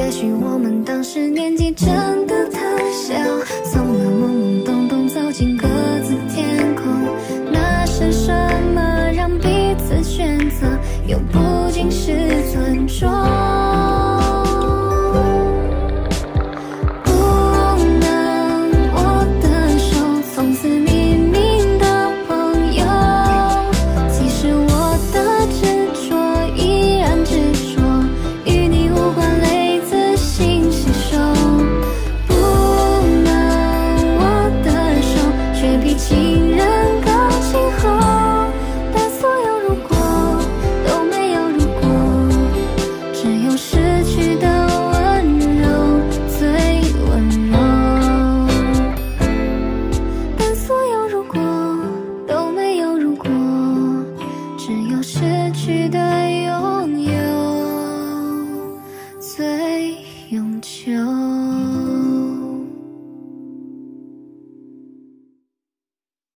也许我们当时年纪真的太小，从那懵懵懂懂走进各自天空。那是什么让彼此选择，又不仅是尊重？不能握的手，从此冥冥的朋友。其实我的执着依然执着，与你无关泪自行吸收。不能握的手，却比情人更亲厚。但所有如果都没有如果，只有失去的温柔最温柔。但所有如果都没有如果，只有失去的